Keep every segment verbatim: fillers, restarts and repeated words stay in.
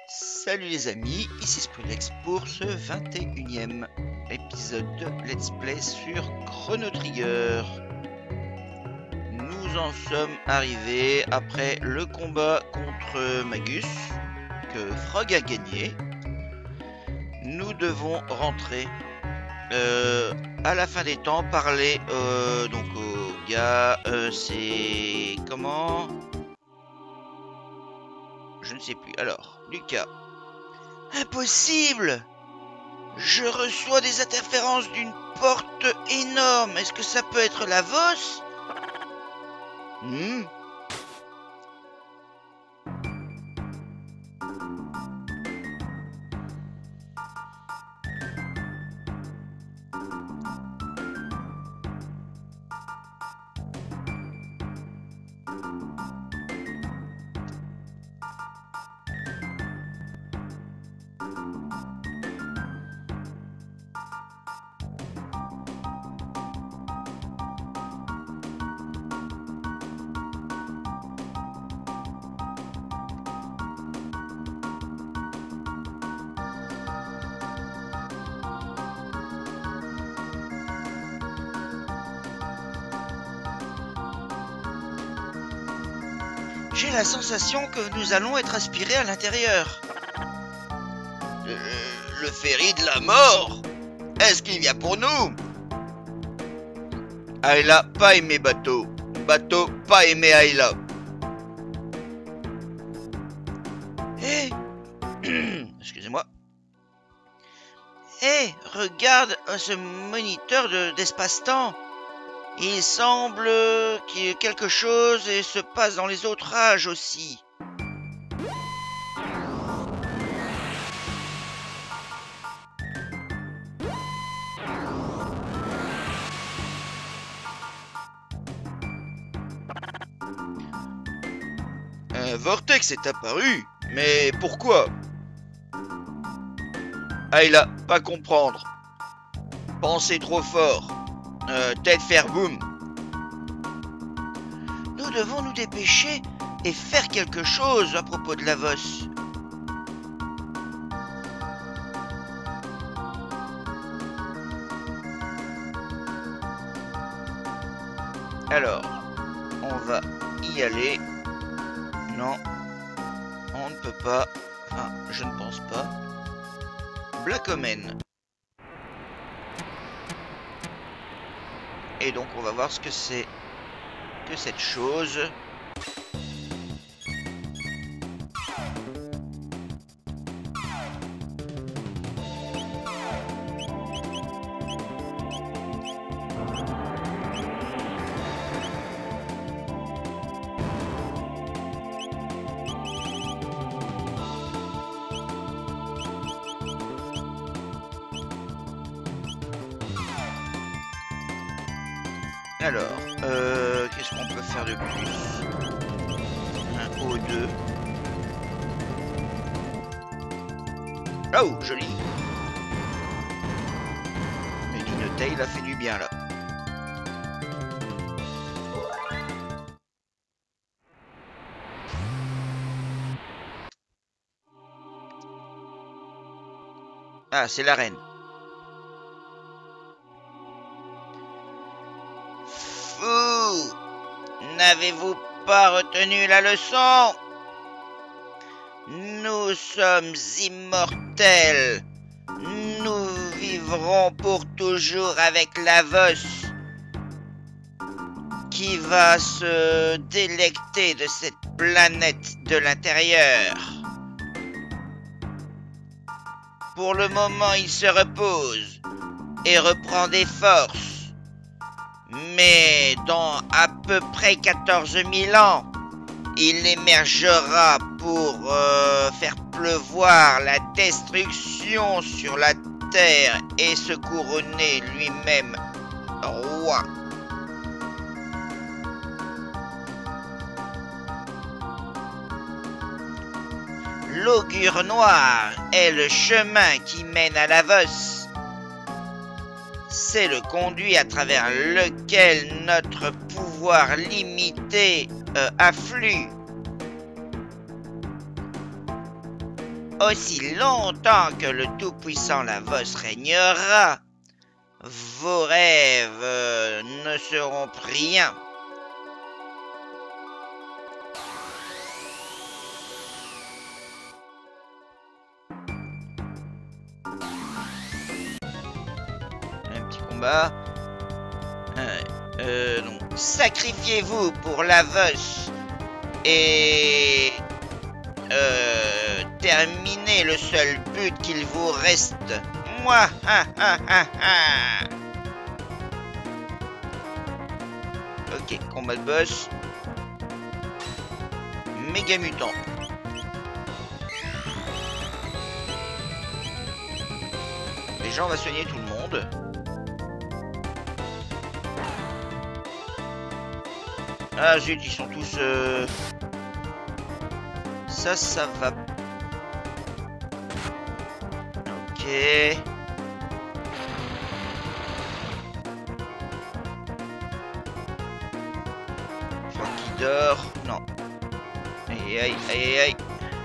Salut les amis, ici Sprilex pour ce vingt et unième épisode de Let's Play sur Chrono Trigger. Nous en sommes arrivés après le combat contre Magus, que Frog a gagné. Nous devons rentrer euh, à la fin des temps, parler euh, donc au gars, euh, c'est... comment? Je ne sais plus. Alors, Lucas. Impossible! Je reçois des interférences d'une porte énorme. Est-ce que ça peut être la Voss? Hmm. J'ai la sensation que nous allons être aspirés à l'intérieur. Euh, le ferry de la mort? Est-ce qu'il vient pour nous? Ayla pas aimé Bateau. Bateau pas aimé Ayla. Hé hey excusez-moi. Hé, hey, regarde ce moniteur de, d'espace-temps. Il semble qu'il y ait quelque chose et se passe dans les autres âges aussi. Un vortex est apparu, mais pourquoi? Ayla, pas comprendre. Pensez trop fort. Euh, tête faire boum. Nous devons nous dépêcher et faire quelque chose à propos de la Voss. Alors, on va y aller. Non, on ne peut pas. Enfin, je ne pense pas. Black Omen. Et donc on va voir ce que c'est que cette chose. Alors, euh, qu'est-ce qu'on peut faire de plus? Un O deux. Oh, joli. Mais Dinotail a fait du bien là. Ah, c'est la reine. N'avez-vous pas retenu la leçon? Nous sommes immortels. Nous vivrons pour toujours avec la Voss, qui va se délecter de cette planète de l'intérieur. Pour le moment, il se repose et reprend des forces. Mais dans à peu près quatorze mille ans, il émergera pour euh, faire pleuvoir la destruction sur la terre et se couronner lui-même roi. L'augure noir est le chemin qui mène à la Voss. C'est le conduit à travers lequel notre pouvoir limité euh, afflue. Aussi longtemps que le tout-puissant Lavos régnera, vos rêves euh, ne seront rien. Un petit combat. Euh, euh, donc, sacrifiez-vous pour Lavos et euh, terminez le seul but qu'il vous reste. Moi, ha, ha, ha, ha. Ok, combat de boss. Méga mutant. Déjà, on va soigner tout le monde. Ah zut, ils sont tous... Euh... Ça, ça va... Ok. Franck qui dort. Non. Aïe aïe aïe aïe.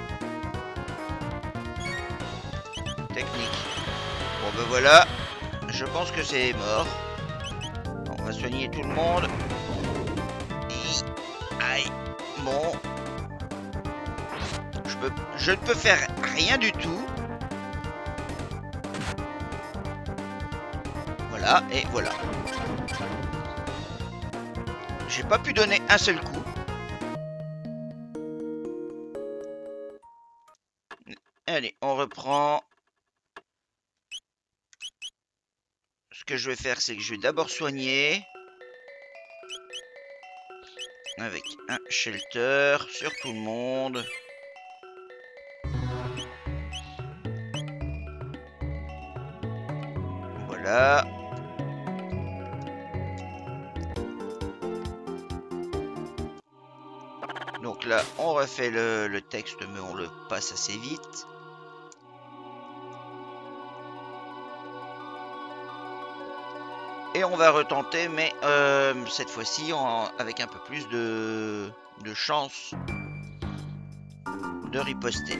Technique. Bon ben voilà. Je pense que c'est mort. On va soigner tout le monde. Aïe. Bon. Je peux... Je ne peux faire rien du tout. Voilà, et voilà. J'ai pas pu donner un seul coup. Allez, on reprend. Ce que je vais faire, c'est que je vais d'abord soigner. Avec un shelter sur tout le monde. Voilà. Donc là, on refait le, le texte, mais on le passe assez vite. Et on va retenter, mais euh, cette fois-ci avec un peu plus de, de chance de riposter.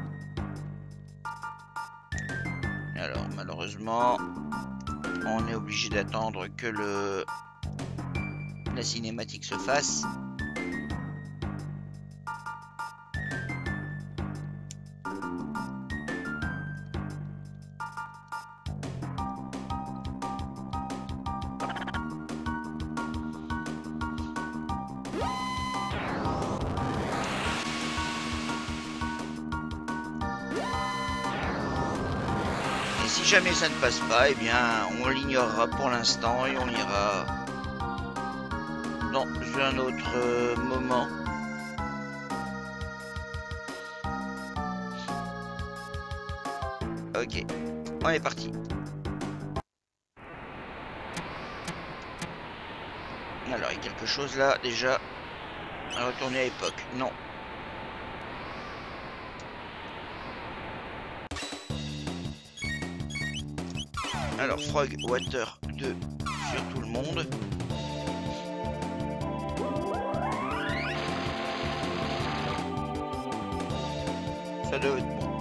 Alors malheureusement, on est obligé d'attendre que le la cinématique se fasse. Si jamais ça ne passe pas, eh bien, on l'ignorera pour l'instant et on ira dans un autre euh, moment. Ok, on est parti. Alors, il y a quelque chose là, déjà. À retourner à l'époque. Non. Alors, Frog Water deux sur tout le monde. Ça doit être bon.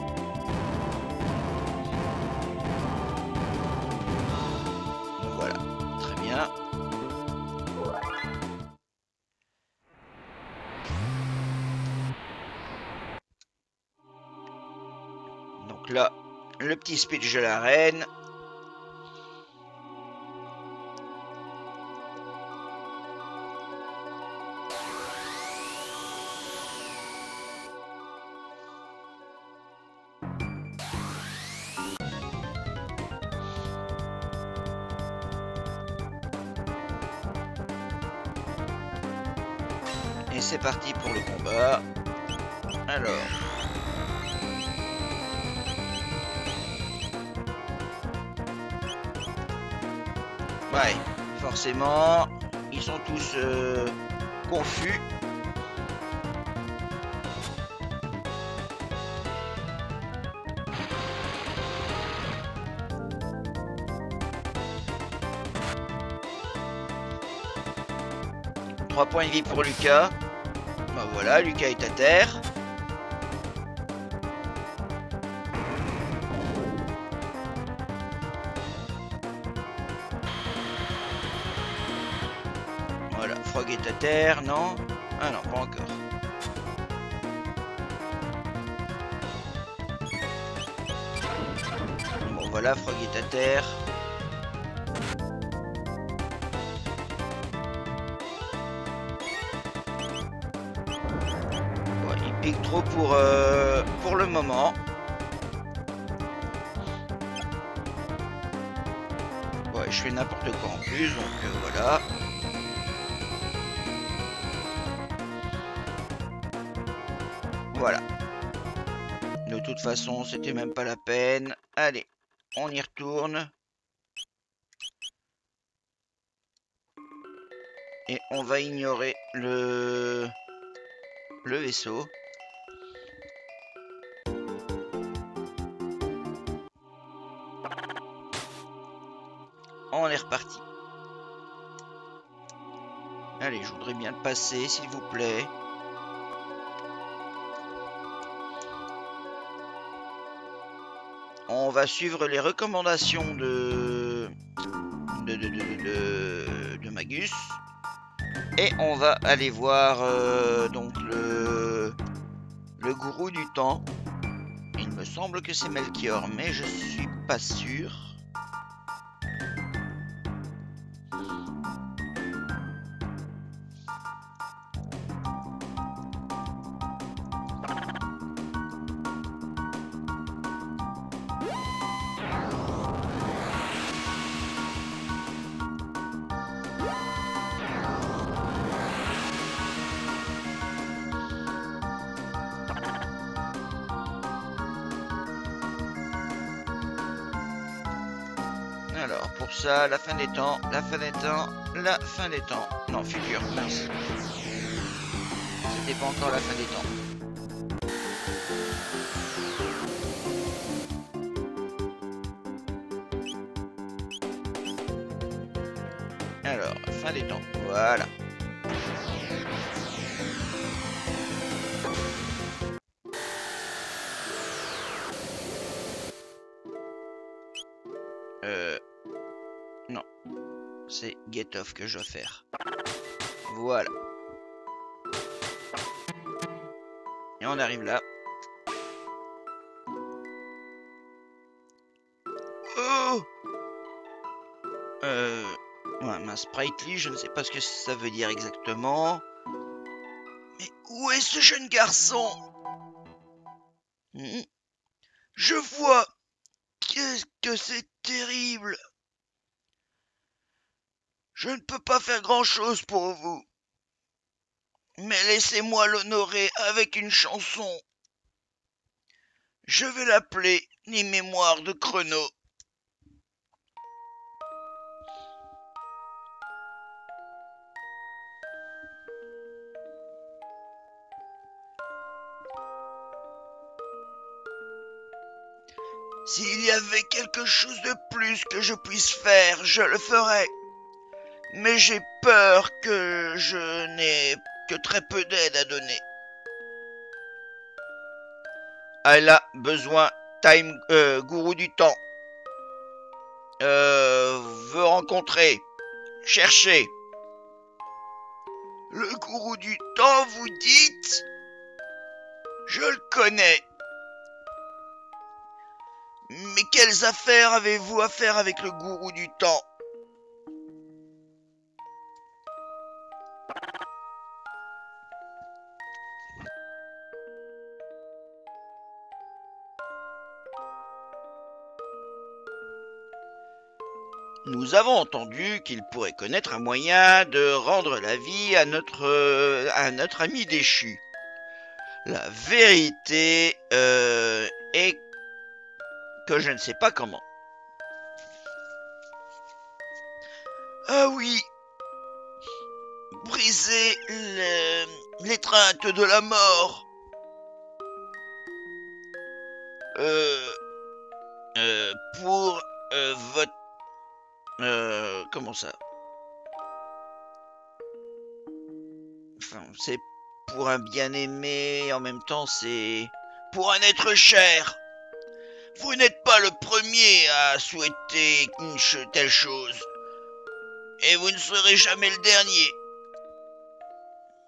Voilà, très bien. Donc là, le petit speech de la reine. Et c'est parti pour le combat. Alors. Ouais, forcément, ils sont tous euh, confus. trois points de vie pour Lucas. Ben voilà, Lucas est à terre. Frog est à terre, non? Ah non, pas encore. Bon voilà, Frog est à terre. Ouais, il pique trop pour, euh, pour le moment. Ouais, je fais n'importe quoi en plus, donc euh, voilà. Voilà. De toute façon, c'était même pas la peine. Allez, on y retourne. Et on va ignorer le, le vaisseau. On est reparti. Allez, je voudrais bien le passer, s'il vous plaît. On va suivre les recommandations de de, de, de, de, de Magus. Et on va aller voir euh, donc le, le gourou du temps. Il me semble que c'est Melchior, mais je suis pas sûr. Alors, pour ça, la fin des temps, la fin des temps, la fin des temps. Non, futur, mince. C'était pas encore la fin des temps. Alors, fin des temps, voilà. Euh... Non. C'est Get Off que je dois faire. Voilà. Et on arrive là. Oh Euh... Ouais, mince, Sprightly, je ne sais pas ce que ça veut dire exactement. Mais où est ce jeune garçon? hmm Je vois. Qu'est-ce que c'est terrible. Je ne peux pas faire grand-chose pour vous. Mais laissez-moi l'honorer avec une chanson. Je vais l'appeler Les Mémoires de Chrono. S'il y avait quelque chose de plus que je puisse faire, je le ferais. Mais j'ai peur que je n'ai que très peu d'aide à donner. Elle a besoin, Time euh, Gourou du temps. Euh, veut rencontrer, chercher. Le Gourou du temps, vous dites? Je le connais. Mais quelles affaires avez-vous à faire avec le Gourou du temps? Nous avons entendu qu'il pourrait connaître un moyen de rendre la vie à notre, euh, à notre ami déchu. La vérité euh, est que je ne sais pas comment. Ah oui, briser l'étreinte de la mort. Euh, euh, pour euh, votre... Euh, comment ça? Enfin, c'est pour un bien-aimé, en même temps c'est pour un être cher. Vous n'êtes pas le premier à souhaiter une telle chose. Et vous ne serez jamais le dernier.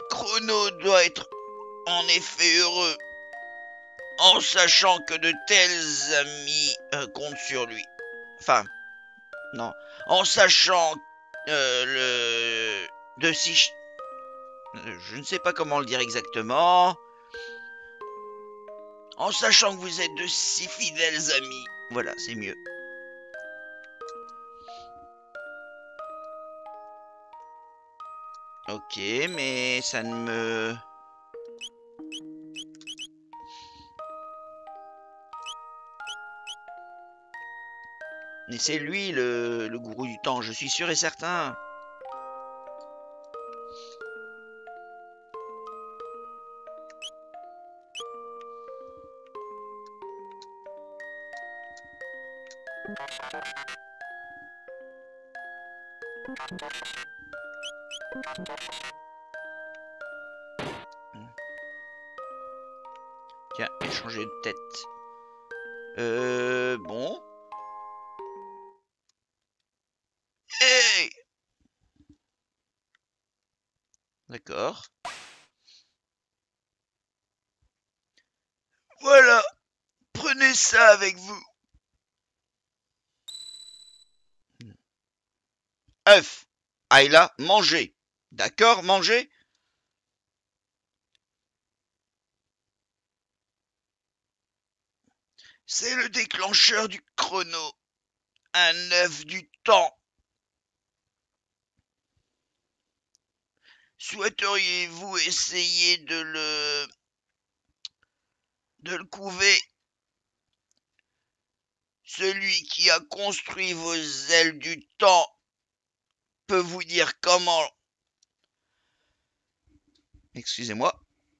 Chrono doit être en effet heureux en sachant que de tels amis euh, comptent sur lui. Enfin, non. En sachant euh, le... de si... Je ne sais pas comment le dire exactement. En sachant que vous êtes de si fidèles amis. Voilà, c'est mieux. Ok, mais ça ne me... Mais c'est lui le, le gourou du temps, je suis sûr et certain. Tiens, il a changé de tête. Euh... Bon. Hey! D'accord. Voilà. Prenez ça avec vous. œuf. Ayla, mangez. D'accord, mangez. C'est le déclencheur du chrono. Un œuf du temps. Souhaiteriez-vous essayer de le... de le couver? Celui qui a construit vos ailes du temps peut vous dire comment... Excusez-moi.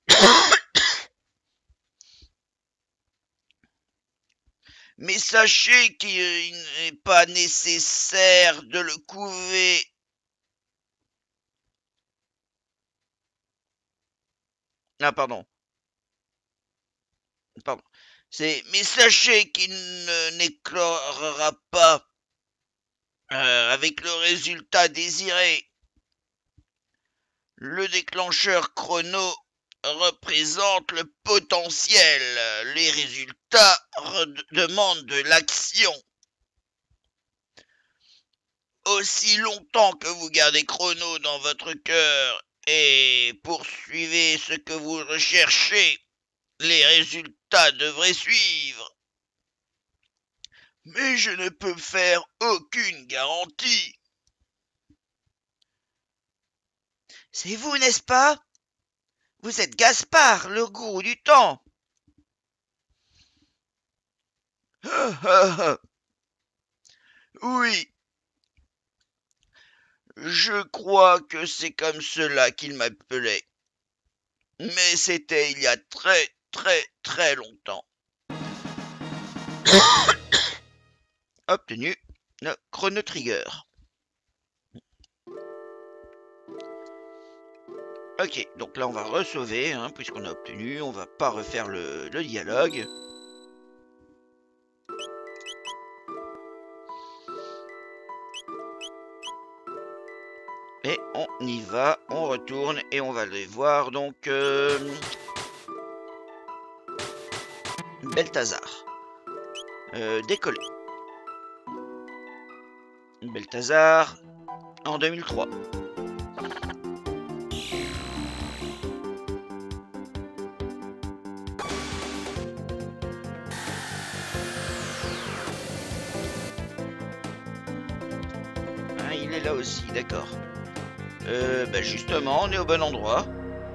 Mais sachez qu'il n'est pas nécessaire de le couver. Ah, pardon. Pardon. C'est, mais sachez qu'il ne n'éclorera pas euh, avec le résultat désiré. Le déclencheur chrono représente le potentiel. Les résultats demandent de l'action. Aussi longtemps que vous gardez chrono dans votre cœur et poursuivez ce que vous recherchez, les résultats devraient suivre. Mais je ne peux faire aucune garantie. C'est vous, n'est-ce pas? Vous êtes Gaspard, le gourou du temps. Oui. Je crois que c'est comme cela qu'il m'appelait. Mais c'était il y a très très très longtemps. Obtenu le Chrono Trigger. Ok, donc là on va re-sauver, hein, puisqu'on a obtenu, on va pas refaire le, le dialogue. Et on y va, on retourne et on va aller voir donc euh, Balthazar. Euh, décoller. Balthazar en deux mille trois. Ah, il est là aussi, d'accord. Euh, bah justement, on est au bon endroit.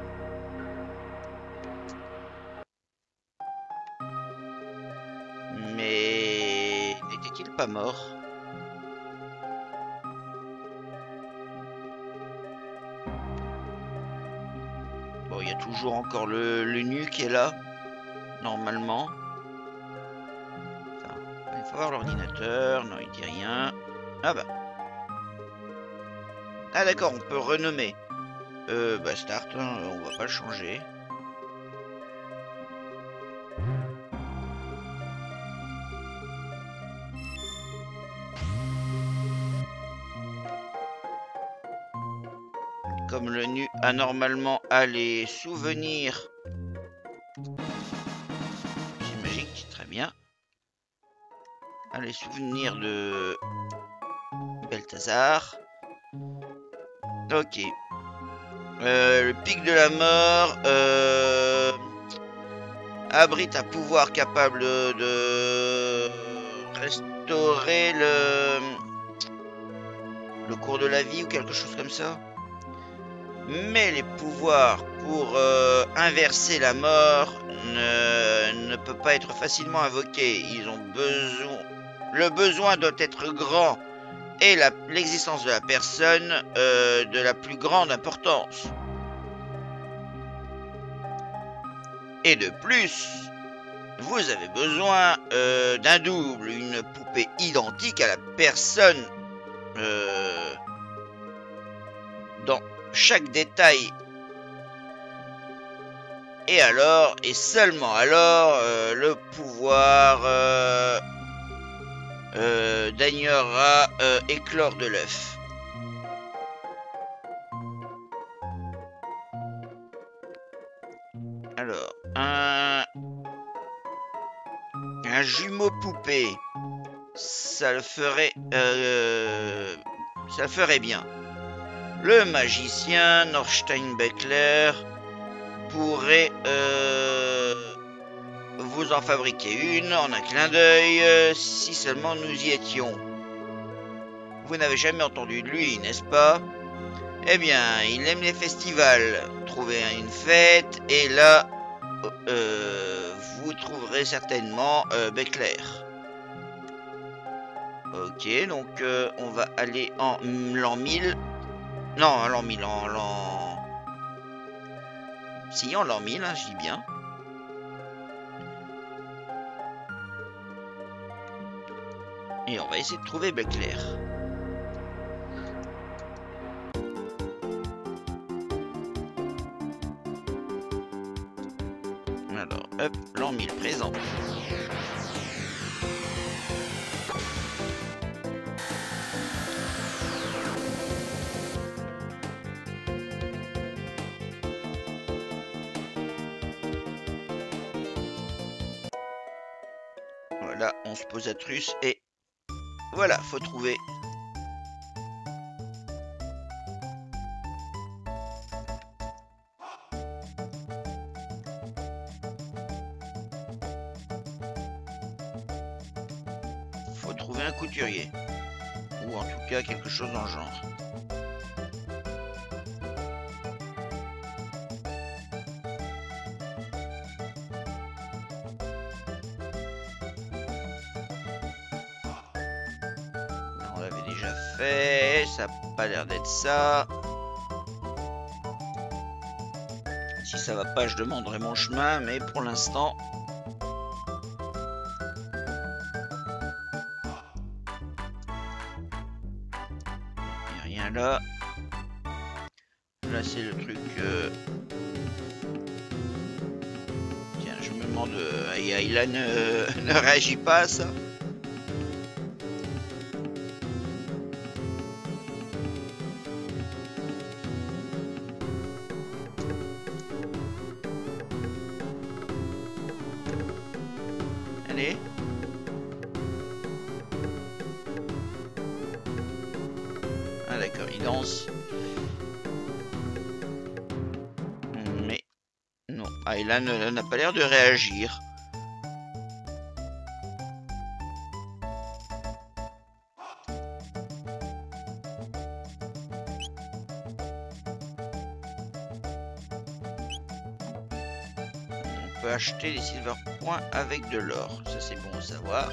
Mais n'était-il pas mort? Bon, il y a toujours encore le, le nu qui est là, normalement. Enfin, il faut voir l'ordinateur. Non, il dit rien. Ah bah. Ah d'accord, on peut renommer. Euh, bah start, hein, on va pas le changer. comme le nu a normalement à les souvenirs. J'imagine, très bien. À les souvenirs de Balthazar. Ok. Euh, le pic de la mort euh, abrite un pouvoir capable de restaurer le, le cours de la vie ou quelque chose comme ça. Mais les pouvoirs pour euh, inverser la mort ne, ne peut pas être facilement invoqués. Ils ont besoin, le besoin doit être grand et l'existence de la personne euh, de la plus grande importance. Et de plus, vous avez besoin euh, d'un double, une poupée identique à la personne euh, dans chaque détail. Et alors, et seulement alors, euh, le pouvoir euh, euh, daignera euh, éclore de l'œuf. Alors, un, un jumeau poupée, ça le ferait, euh, ça le ferait bien. Le magicien Norstein-Beckler pourrait euh, vous en fabriquer une en un clin d'œil, euh, si seulement nous y étions. Vous n'avez jamais entendu de lui, n'est-ce pas? Eh bien, il aime les festivals. Trouvez une fête et là, euh, vous trouverez certainement euh, Beckler. Ok, donc euh, on va aller en l'an mille. Non, en l'an mille, en l'an... Si, en l'an mille, hein, je dis bien. Et on va essayer de trouver Beckler. Alors, hop, l'an mille présent. Voilà, on se pose à truce et voilà, faut trouver. Faut trouver un couturier. Ou en tout cas quelque chose dans le genre. On l'avait déjà fait, ça n'a pas l'air d'être ça. Si ça va pas, je demanderai mon chemin, mais pour l'instant... Il n'y a rien là. Là, c'est le truc... Euh... Tiens, je me demande... Euh, Ayla ne... ne réagit pas à ça. Allez. Ah d'accord, il danse. Mais non, Ayla n'a pas l'air de réagir. On peut acheter les silver points avec de l'or, ça c'est bon à savoir.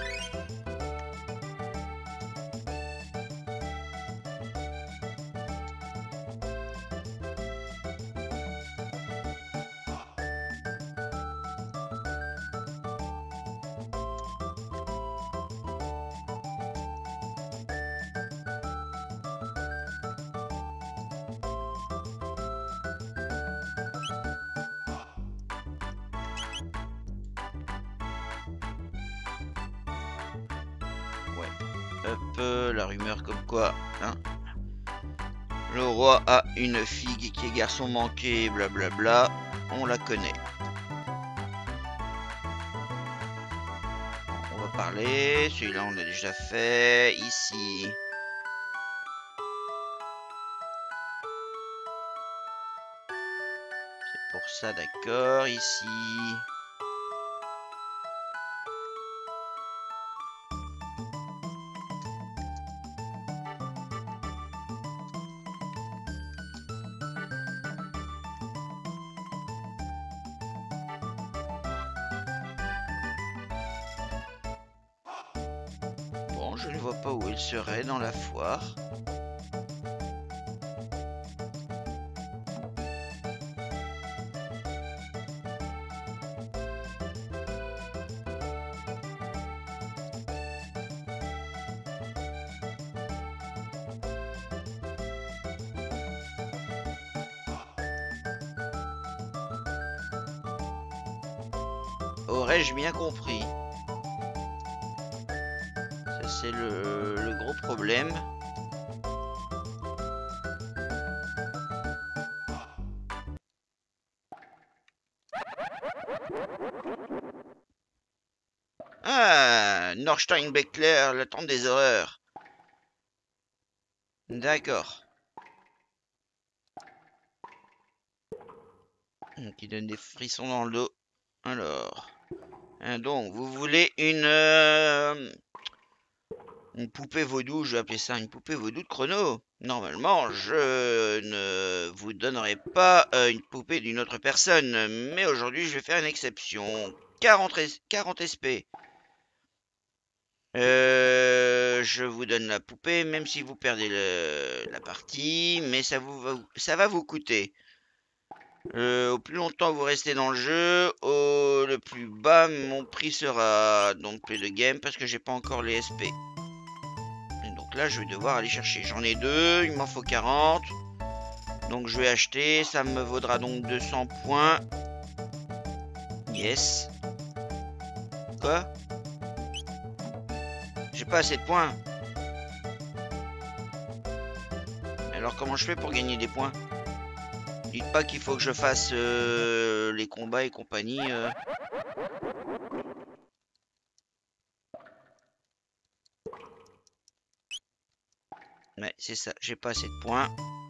Hop, la rumeur comme quoi, hein, Le roi a une figue qui est garçon manqué, blablabla. On la connaît. On va parler. Celui-là, on l'a déjà fait. Ici. C'est pour ça, d'accord. Ici. Bon, je ne vois pas où il serait dans la foire. Aurais-je bien compris? Ça, c'est le, le gros problème. Ah, Norstein-Beckler, le temps des horreurs. D'accord. Qui donne des frissons dans le dos. Alors. Hein, donc, vous voulez une... euh, une poupée vaudou, je vais appeler ça une poupée vaudou de chrono. Normalement, je ne vous donnerai pas euh, une poupée d'une autre personne. Mais aujourd'hui, je vais faire une exception. quarante, quarante S P. Euh, je vous donne la poupée, même si vous perdez le, la partie. Mais ça, vous, ça va vous coûter. Euh, au plus longtemps vous restez dans le jeu, au le plus bas mon prix sera. Donc plus de game parce que j'ai pas encore les S P. Et donc là je vais devoir aller chercher. J'en ai deux, il m'en faut quarante. Donc je vais acheter, ça me vaudra donc deux cents points. Yes. Quoi? J'ai pas assez de points. Alors comment je fais pour gagner des points? Dites pas qu'il faut que je fasse euh, les combats et compagnie. Euh. Ouais, c'est ça, j'ai pas assez de points.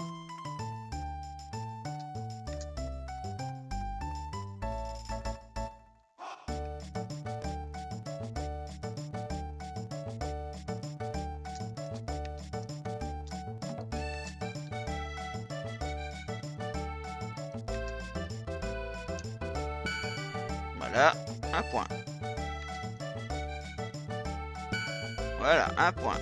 Voilà, un point. Voilà, un point.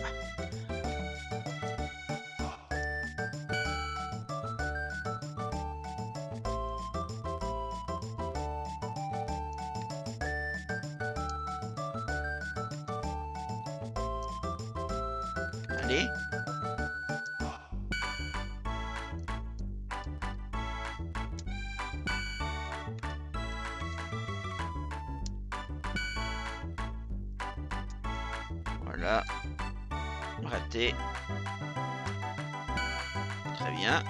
Allez. Voilà. Raté. Très bien.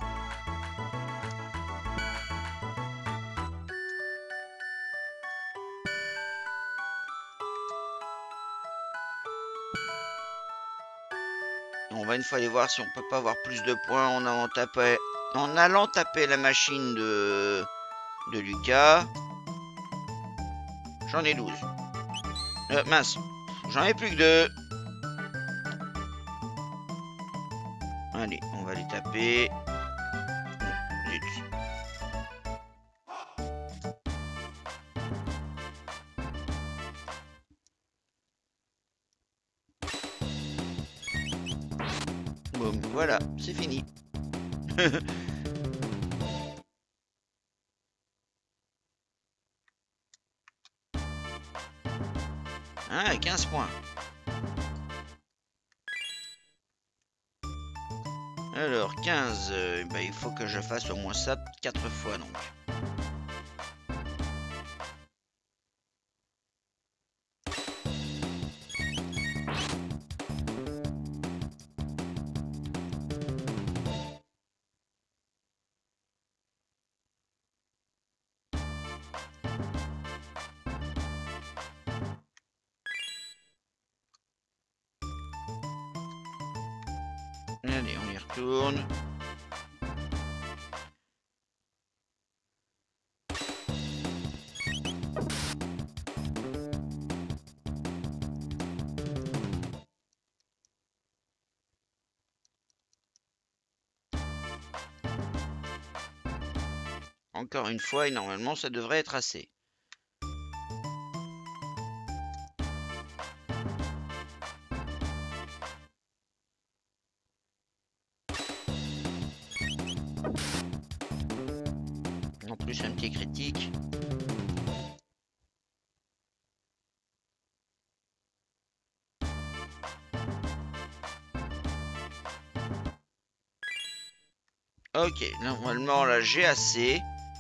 On va une fois aller voir si on peut pas avoir plus de points en allant taper, en allant taper la machine de, de Lucas. J'en ai douze. Euh, mince. J'en ai plus que deux. Allez, on va les taper. Zut. Bon, voilà, c'est fini. Ah, quinze points. Alors, quinze, euh, bah, il faut que je fasse au moins ça quatre fois, donc. retourne. Encore une fois, et normalement ça devrait être assez. En plus un petit critique. Ok, normalement là j'ai assez.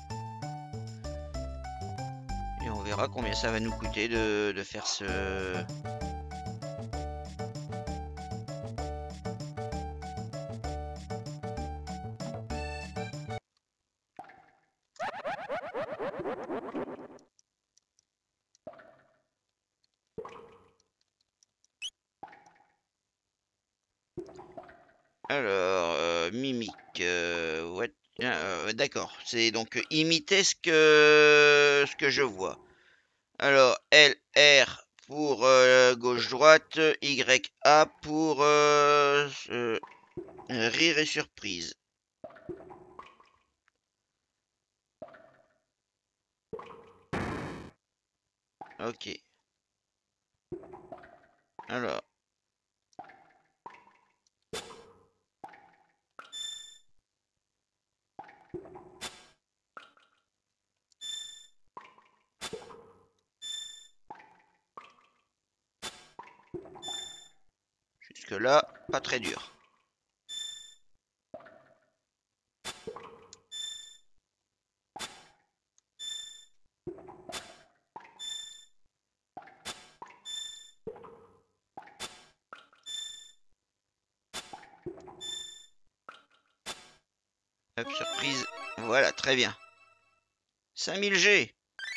Et on verra combien ça va nous coûter de, de faire ce... Alors, euh, mimique, euh, ouais, euh, d'accord. C'est donc euh, imiter ce que ce que je vois. Alors, L, R pour euh, gauche-droite, Y, A pour euh, euh, rire et surprise. Ok. Alors. Jusque-là, pas très dur. Hop, surprise. Voilà, très bien. cinq mille G.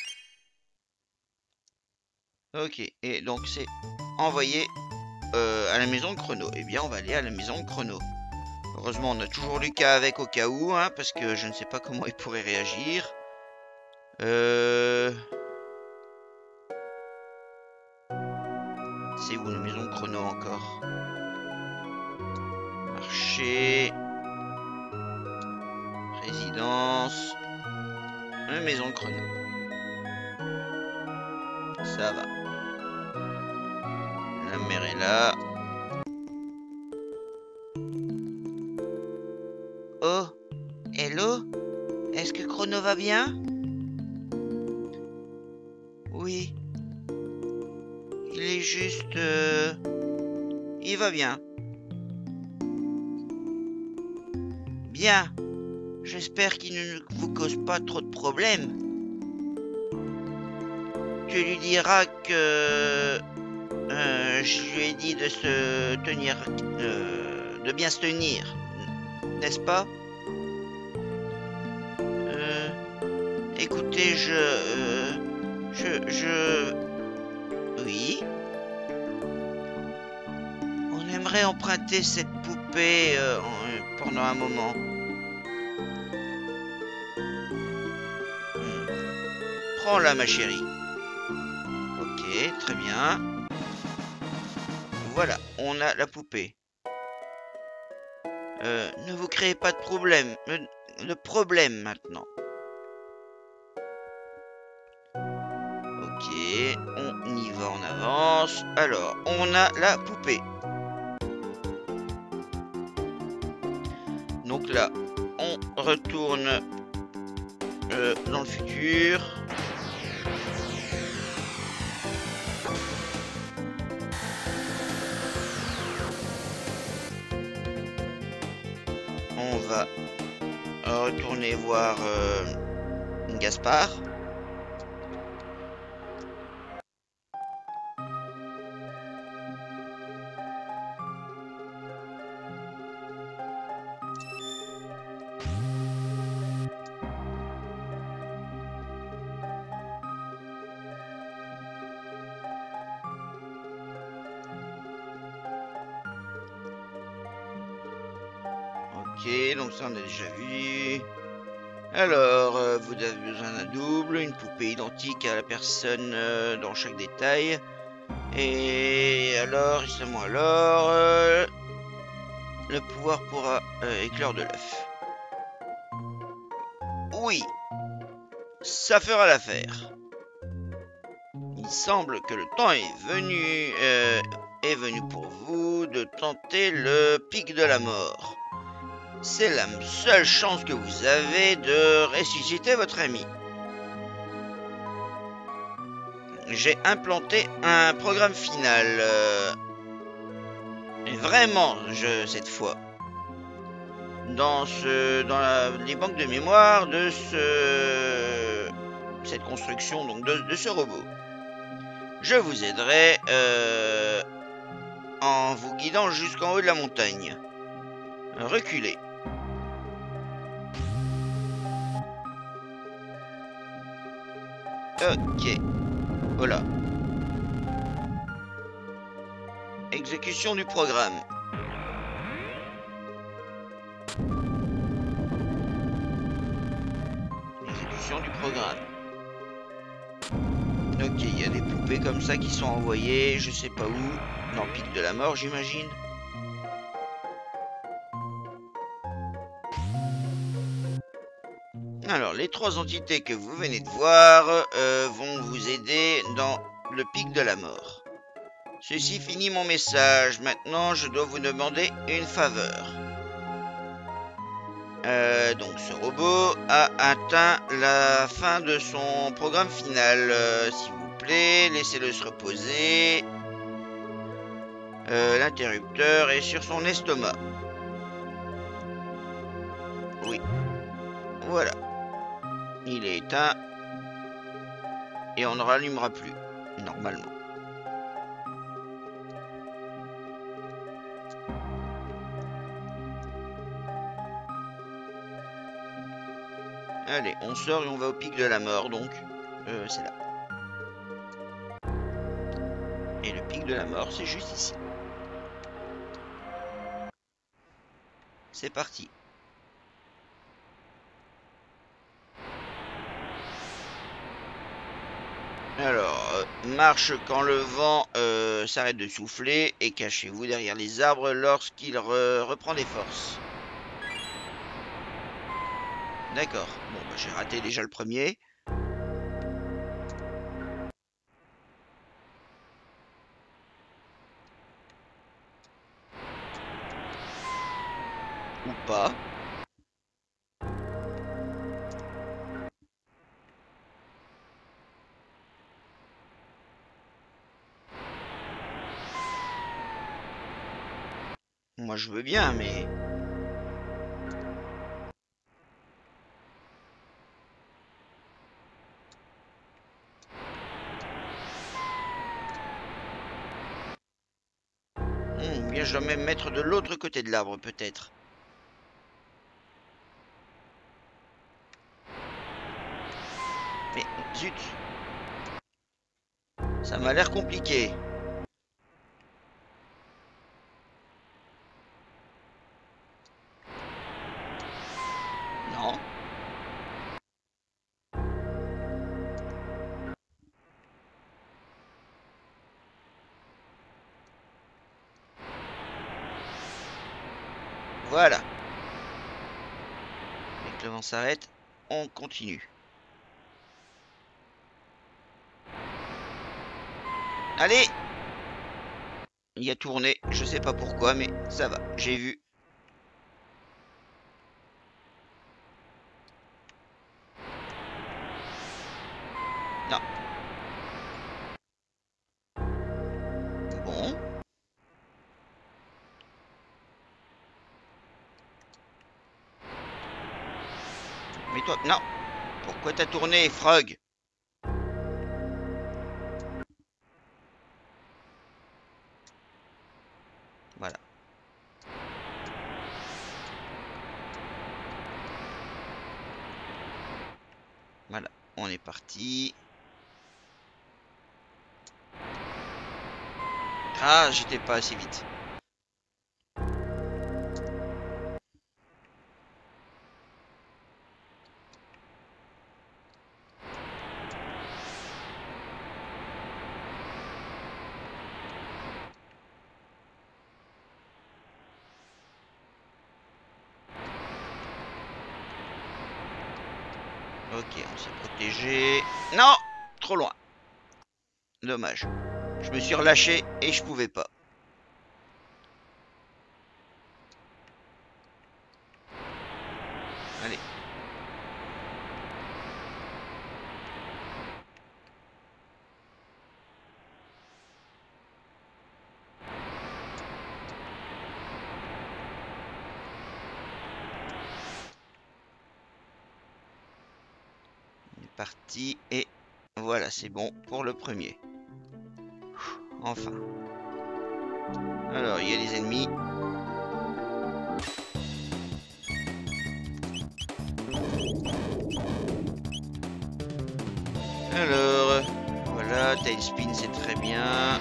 Ok, et donc c'est envoyé euh, à la maison de Chrono. Eh bien, on va aller à la maison de Chrono. Heureusement, on a toujours Lucas avec au cas où, hein, parce que je ne sais pas comment il pourrait réagir. Euh... C'est où la maison de Chrono encore? Marché. Résidence. La maison de Chrono. Ça va. La mère est là. Oh, hello? Est-ce que Chrono va bien? Oui. Il est juste... euh, Il va bien. Bien. J'espère qu'il ne vous cause pas trop de problèmes. Tu lui diras que... euh, je lui ai dit de se tenir... euh, de bien se tenir. N'est-ce pas? Euh... Écoutez, je... euh, je... Je... Oui. On aimerait emprunter cette poupée euh, en- pendant un moment. Hmm. Prends-la, ma chérie. Ok, très bien. Voilà, on a la poupée. Euh, ne vous créez pas de problème. euh, Le problème maintenant. Ok, on y va en avance. Alors, on a la poupée. Donc là, on retourne euh, dans le futur. On va retourner voir euh, Gaspard. Ok, donc ça on a déjà vu. Alors, euh, vous avez besoin d'un double, une poupée identique à la personne euh, dans chaque détail. Et alors, justement, alors, euh, le pouvoir pourra euh, éclore de l'œuf. Oui, ça fera l'affaire. Il semble que le temps est venu, euh, est venu pour vous de tenter le pic de la mort. C'est la seule chance que vous avez de ressusciter votre ami. J'ai implanté un programme final. Euh, vraiment, je, cette fois. Dans, ce, dans la, les banques de mémoire de ce, cette construction, donc de, de ce robot. Je vous aiderai euh, en vous guidant jusqu'en haut de la montagne. Reculez. Ok. Voilà. Exécution du programme. Exécution du programme. Ok, il y a des poupées comme ça qui sont envoyées, je sais pas où. Dans le pic de la mort, j'imagine. Alors, les trois entités que vous venez de voir euh, vont vous aider dans le pic de la mort. Ceci finit mon message. Maintenant, je dois vous demander une faveur. Euh, donc, ce robot a atteint la fin de son programme final. Euh, S'il vous plaît, laissez-le se reposer. Euh, L'interrupteur est sur son estomac. Oui. Voilà. Il est éteint. Et on ne rallumera plus. Normalement. Allez, on sort et on va au pic de la mort, donc. Euh, c'est là. Et le pic de la mort, c'est juste ici. C'est parti. Alors, euh, marche quand le vent euh, s'arrête de souffler et cachez-vous derrière les arbres lorsqu'il re reprend des forces. D'accord. Bon, bah, j'ai raté déjà le premier. Ou pas. Moi, je veux bien, mais... Hmm, bien, je dois même mettre de l'autre côté de l'arbre, peut-être. Mais, zut. Ça m'a l'air compliqué. Non. Voilà. Dès que le vent s'arrête, on continue. Allez! Il a tourné, je sais pas pourquoi, mais ça va, j'ai vu. Non. Bon. Mais toi, non. Pourquoi t'as tourné, Frog? Voilà. Voilà, on est parti. Ah, j'étais pas assez vite. Ok, on s'est protégé. Non, trop loin. Dommage. Je me suis relâché et je pouvais pas. Allez. On est parti et voilà, c'est bon pour le premier. Enfin. Alors, il y a des ennemis. Alors, voilà, Tailspin, c'est très bien.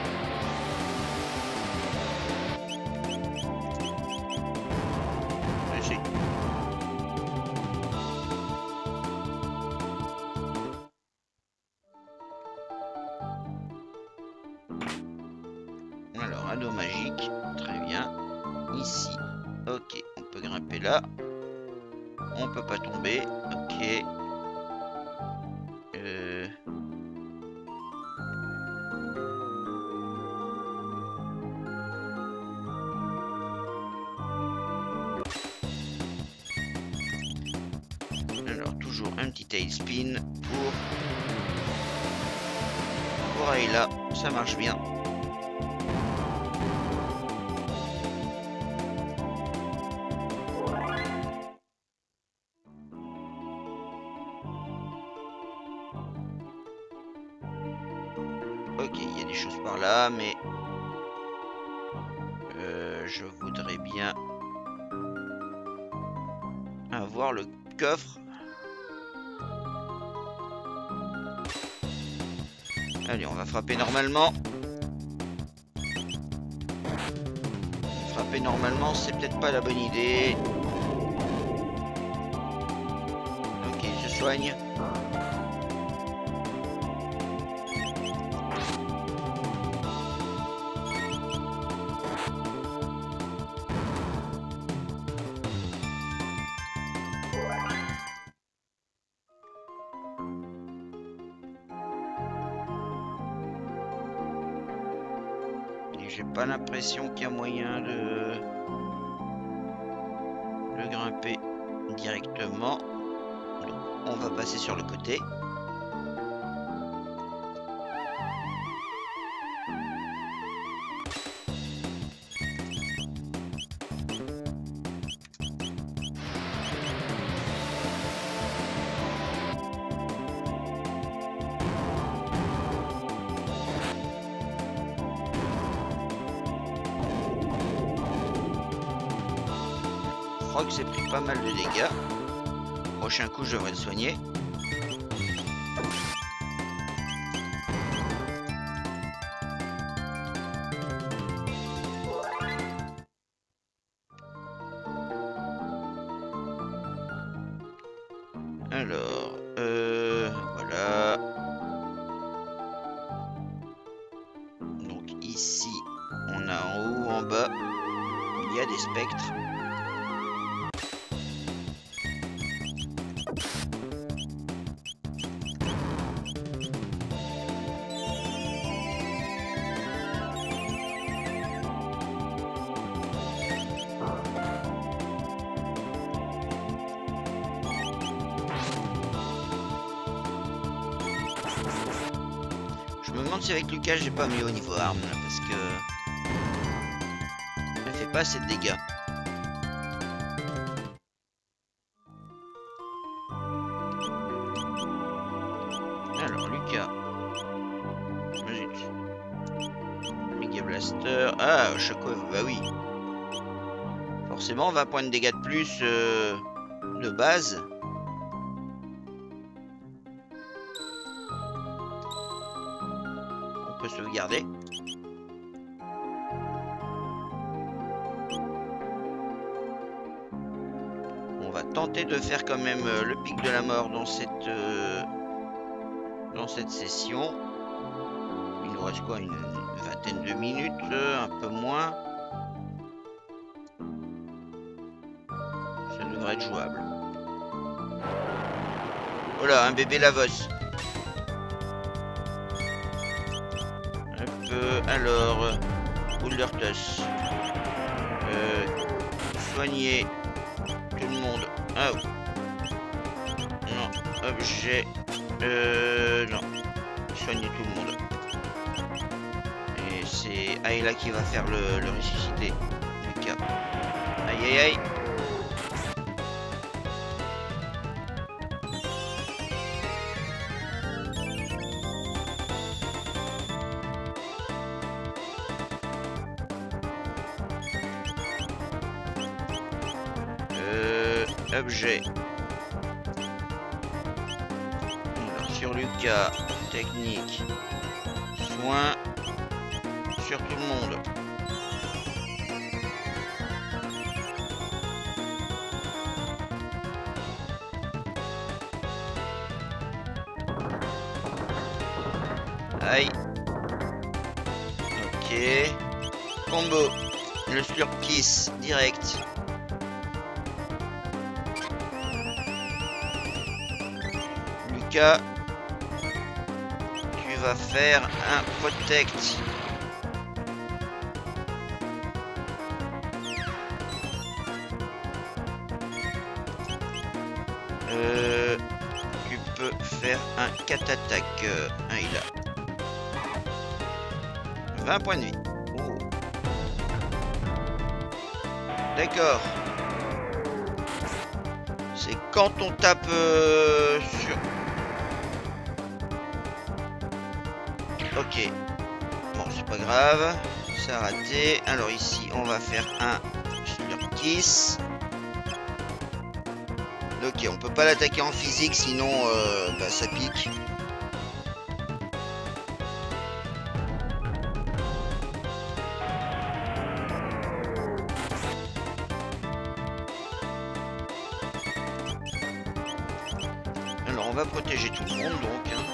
Essaye. Alors, anneau magique, très bien. Ici, ok, on peut grimper là. On peut pas tomber, ok. Euh... Alors, toujours un petit tailspin pour... pour Ayla, ça marche bien. Ok, il y a des choses par là, mais... Euh, je voudrais bien... avoir le coffre. Allez, on va frapper normalement. Frapper normalement, c'est peut-être pas la bonne idée. Ok, il se soigne. J'ai pas l'impression qu'il y a moyen de... de grimper directement. Donc, on va passer sur le côté. Frog s'est pris pas mal de dégâts. Prochain coup, je devrais le soigner. Alors, euh, voilà. Donc ici, on a en haut, en bas, il y a des spectres. Je me demande si avec Lucas j'ai pas mieux au niveau arme là, parce que elle fait pas assez de dégâts. Alors Lucas, zut. Mega Blaster, ah Choco, bah oui. Forcément vingt points de dégâts de plus euh, de base. On peut sauvegarder. On va tenter de faire quand même euh, le pic de la mort dans cette euh, dans cette session. Il nous reste quoi, une, une vingtaine de minutes, euh, un peu moins. Ça devrait être jouable. Oh là, un bébé Lavos. Un peu, alors, Bouldertus. Euh, soigner tout le monde. Ah, non, objet. Euh, non. Soigner tout le monde. Et c'est Ayla qui va faire le, le ressusciter. Lucas. Aïe aïe aïe. Euh, objet. Alors, sur Lucas, technique. Soin. Sur tout le monde. Aïe. Ok. Combo. Le slurp kiss direct. Lucas, tu vas faire un protect. Euh, tu peux faire un quatre attaques. Euh, un il a vingt points de vie. Oh. D'accord. C'est quand on tape euh, sur... Ok. Bon, c'est pas grave. Ça a raté. Alors ici, on va faire un slurp kiss. Ok, on peut pas l'attaquer en physique, sinon euh, bah, ça pique. Alors on va protéger tout le monde donc. Hein.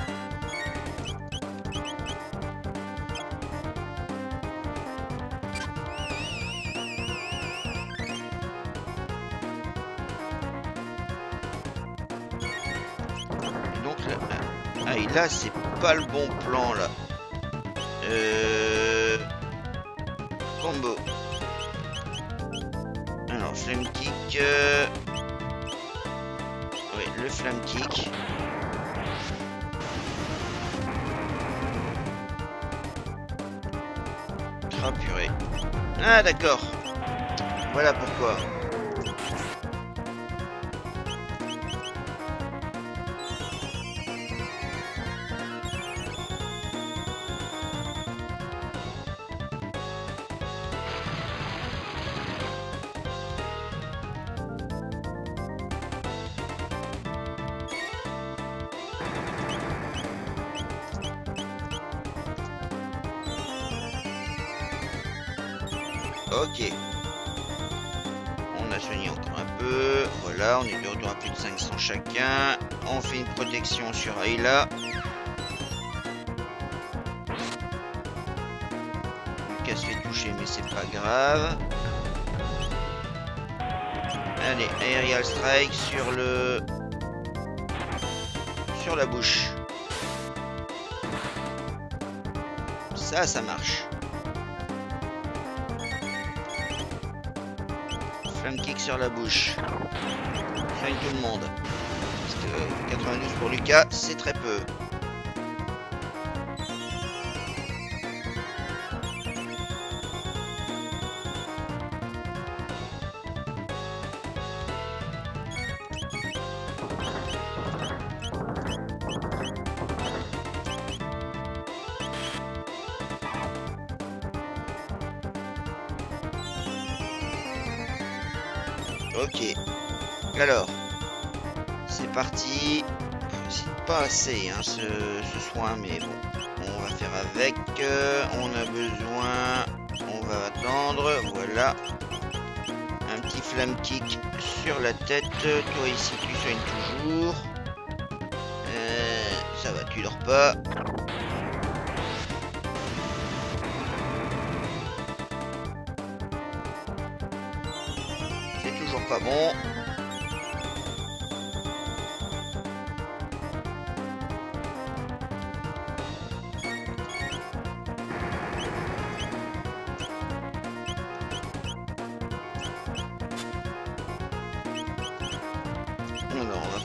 Ah, et là, c'est pas le bon plan, là. Euh... Combo. Alors, flame kick. Euh... Oui, le flame kick. Ah, purée. Ah, d'accord. Voilà pourquoi. Ok. On a soigné encore un peu. Voilà, on est de retour à plus de cinq cents chacun. On fait une protection sur Ayla. Lucas se fait toucher, mais c'est pas grave. Allez, Aerial Strike sur le... sur la bouche. Ça, ça marche. Flame kick sur la bouche. Soigne tout le monde. Parce que quatre-vingt-douze pour Lucas, c'est très peu. Ok. Alors, c'est parti. C'est pas assez hein, ce, ce soin, mais bon, on va faire avec. Euh, on a besoin. On va attendre. Voilà. Un petit flame kick sur la tête. Toi ici, tu soignes toujours. Euh, ça va, tu dors pas. C'est toujours pas bon.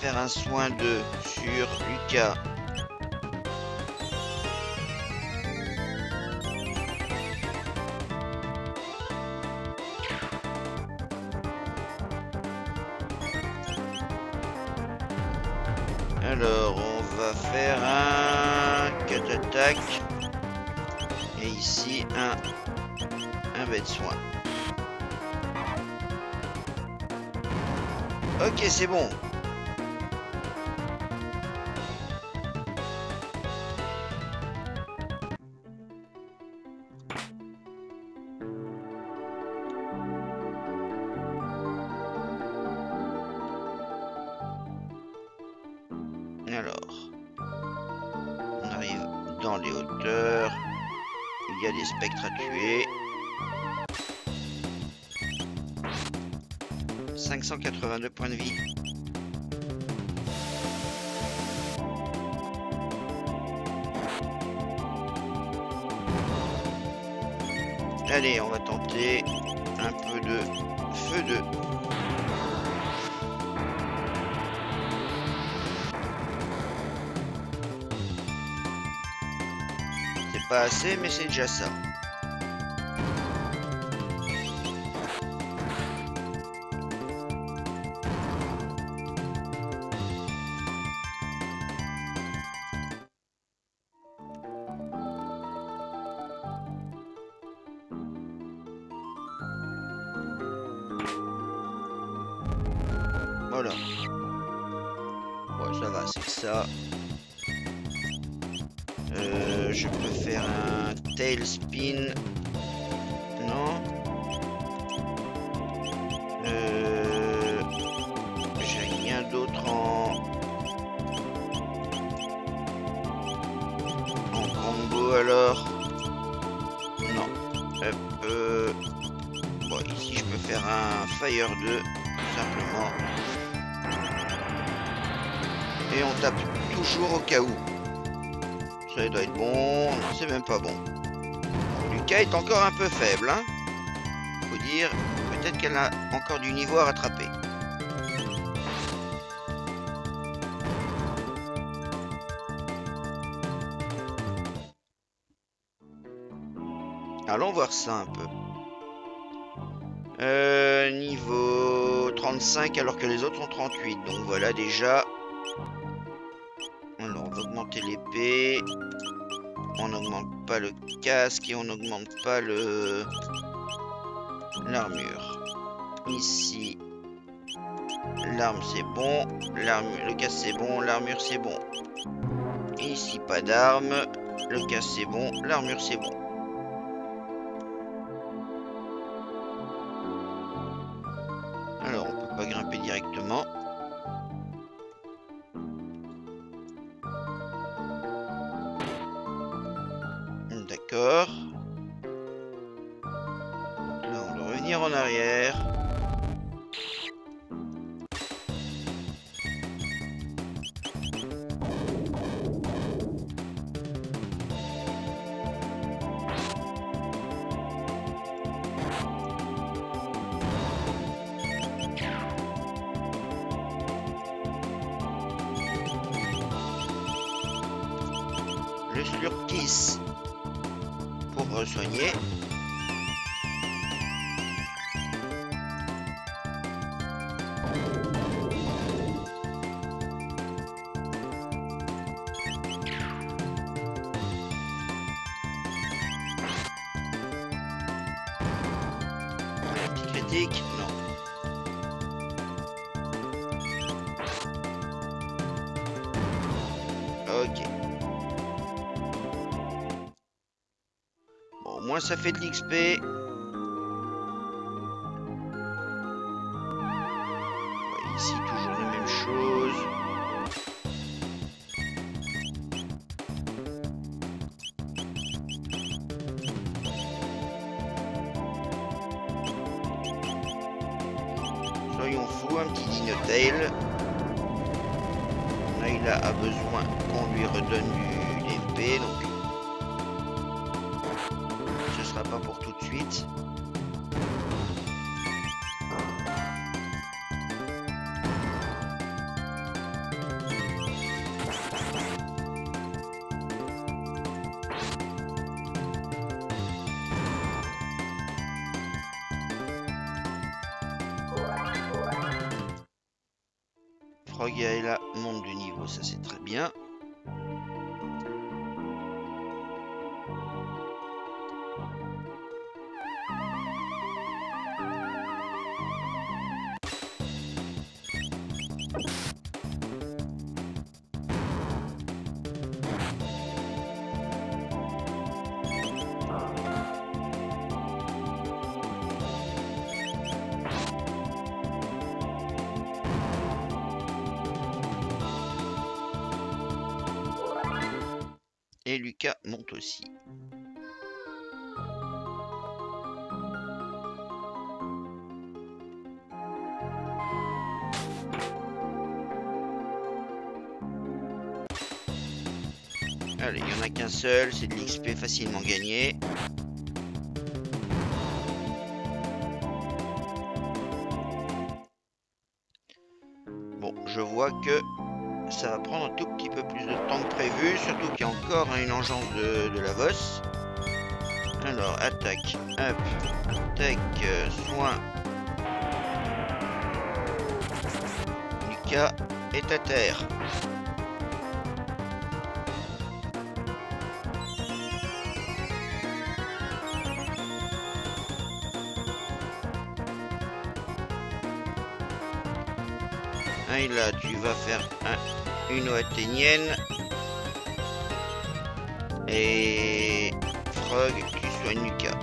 faire un soin de sur Lucas. Alors, on va faire un cut attack. Et ici, un, un bête soin. Ok, c'est bon. Alors, on arrive dans les hauteurs. Il y a des spectres à tuer. cinq cent quatre-vingt-deux points de vie. Allez, on va tenter un peu de feu de... C'est pas assez, mais c'est déjà ça. Voilà. Ouais, ça va, c'est ça. Euh, je peux faire un tailspin. Non. Euh, j'ai rien d'autre en... en combo alors. Non. Hop, euh... bon, ici je peux faire un fire deux, tout simplement. Et on tape toujours au cas où. Ça doit être bon. Non, c'est même pas bon. Lucas est encore un peu faible, hein. Faut dire, peut-être qu'elle a encore du niveau à rattraper. Allons voir ça un peu. Euh, niveau trente-cinq alors que les autres ont trente-huit. Donc voilà déjà. Alors on va augmenter l'épée. On n'augmente pas le casque et on n'augmente pas le l'armure. Ici, l'arme c'est bon, l'armure, le casque c'est bon, l'armure c'est bon. Ici pas d'arme, le casque c'est bon, l'armure c'est bon. Alors on peut pas grimper directement. D'accord. Là, on doit revenir en arrière. Le Slurpkiss pour soigner. Un petit critique, non. Ok. Bon, au moins ça fait de l'X P. Ici, toujours la même chose. Soyons fous, un petit Dinotail. Là, il a besoin qu'on lui redonne du D P, donc ce sera pas pour tout de suite. Frog et Ayla montent du niveau, ça c'est très bien. Et Lucas monte aussi. Allez, il n'y en a qu'un seul, c'est de l'X P facilement gagné. Bon, je vois que ça va prendre un tout petit peu plus de temps que prévu, surtout qu'il y a encore une engeance de, de la bosse. Alors, attaque, hop, tech, euh, soin. Lucas est à terre. Et là, tu vas faire un, une eau athénienne. Et Frog, tu soignes Lucas.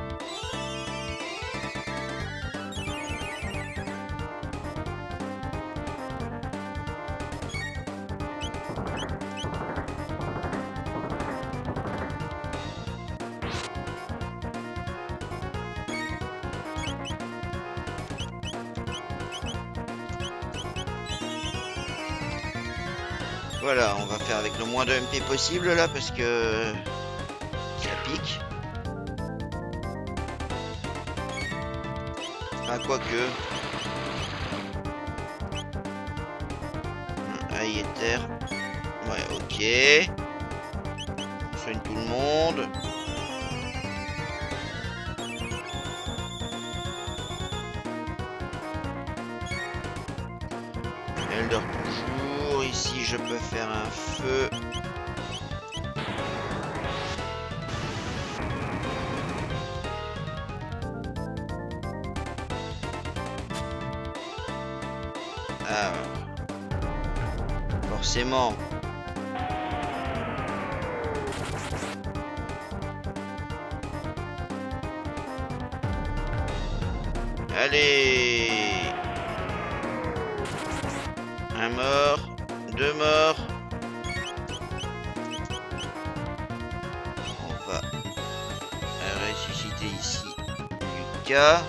Voilà, on va faire avec le moins de M P possible là parce que ça pique. Enfin, quoique. Aïe, éther. Ouais, ok. On soigne tout le monde. Elle dort toujours. Ici, je peux faire un feu. Ah, forcément. Allez. Un mort, deux morts. On va ressusciter ici Lucas.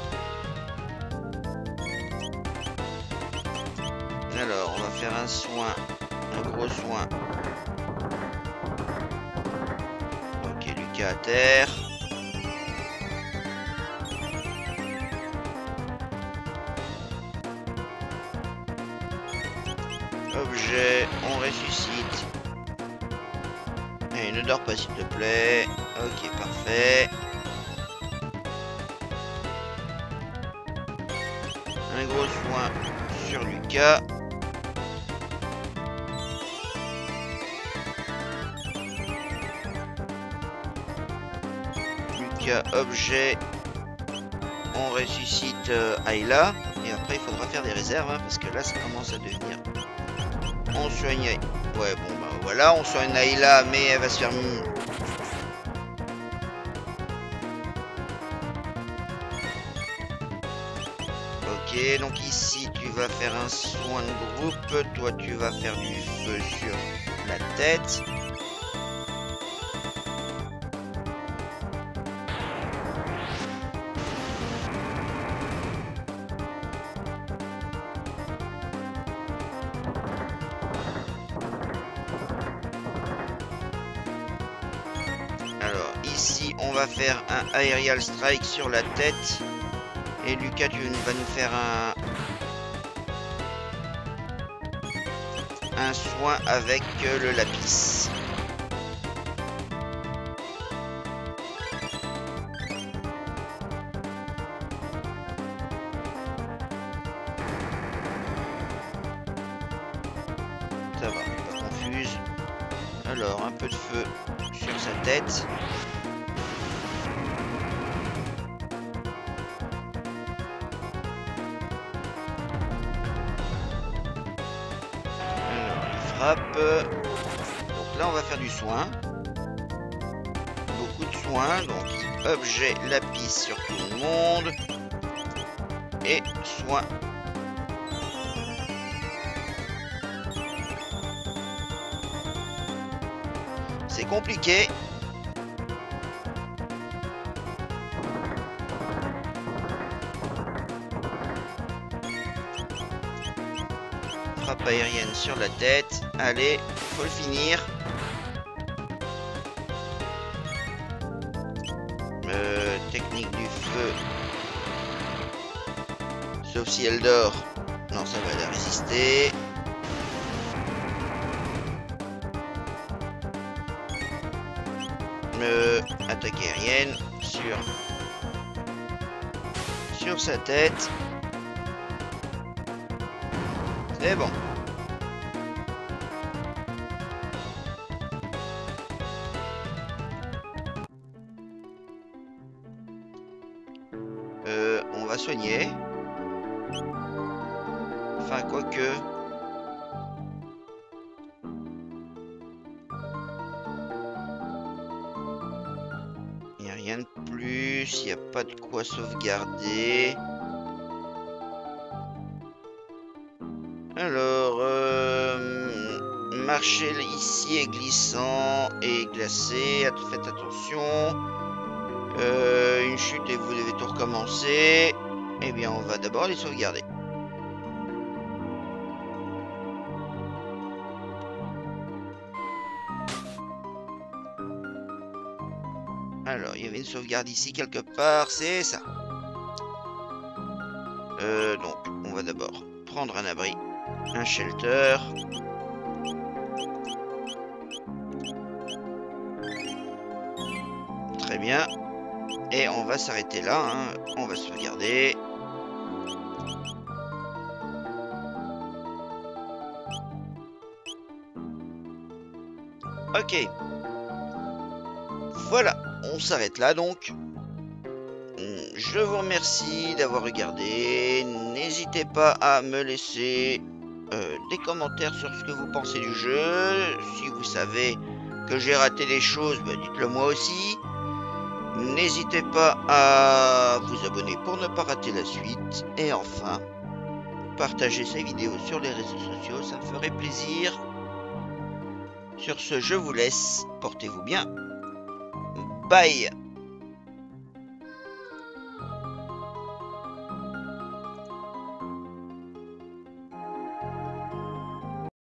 Alors, on va faire un soin, un gros soin. Ok, Lucas à terre. Objet, on ressuscite. Et ne dors pas s'il te plaît. Ok, parfait. Un gros soin sur Lucas. Lucas, objet. On ressuscite euh, Ayla. Et après, il faudra faire des réserves, hein, parce que là, ça commence à devenir... On soigne... Ouais, bon, bah voilà, on soigne Ayla, mais elle va se faire... Ok, donc ici, tu vas faire un soin de groupe. Toi, tu vas faire du feu sur la tête. Ici, on va faire un aerial strike sur la tête. Et Lucas, tu vas nous faire un... un soin avec le lapis. Ça va, pas confuse. Alors, un peu de feu sur sa tête. Alors, il frappe. Donc là, on va faire du soin. Beaucoup de soin. Donc, objet, lapis sur tout le monde. Et soin. C'est compliqué. Frappe aérienne sur la tête. Allez, faut le finir. Euh, technique du feu. Sauf si elle dort. Non, ça va la résister. Euh, attaque aérienne sur sur sa tête. C'est bon. Euh, on va soigner. Enfin, quoique. Il n'y a rien de plus. Il n'y a pas de quoi sauvegarder. Alors, euh, marcher ici est glissant et glacé. Faites attention. Euh, une chute et vous devez tout recommencer. Eh bien, on va d'abord les sauvegarder. Alors, il y avait une sauvegarde ici quelque part, c'est ça. Euh, donc, on va d'abord prendre un abri, un shelter. Très bien. Et on va s'arrêter là, hein. On va sauvegarder. Ok. Voilà, on s'arrête là donc. Je vous remercie d'avoir regardé. N'hésitez pas à me laisser euh, des commentaires sur ce que vous pensez du jeu. Si vous savez que j'ai raté des choses, bah, dites-le moi aussi. N'hésitez pas à vous abonner pour ne pas rater la suite. Et enfin, partagez ces vidéos sur les réseaux sociaux, ça me ferait plaisir. Sur ce, je vous laisse. Portez-vous bien. Bye.